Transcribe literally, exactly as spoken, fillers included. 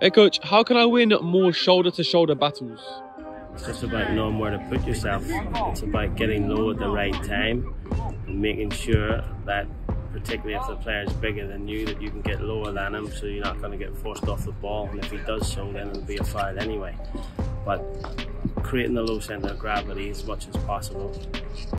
Hey coach, how can I win more shoulder-to-shoulder battles? It's just about knowing where to put yourself. It's about getting low at the right time and making sure that, particularly if the player's bigger than you, that you can get lower than him so you're not going to get forced off the ball, and if he does so, then it'll be a foul anyway. But creating the low centre of gravity as much as possible.